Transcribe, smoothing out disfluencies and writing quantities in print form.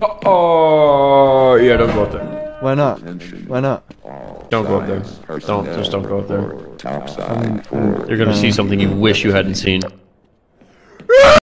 Oh, yeah, don't go up there. Why not? Why not? Don't go up there. Just don't go up there. Topside for You're gonna see something you wish you hadn't seen.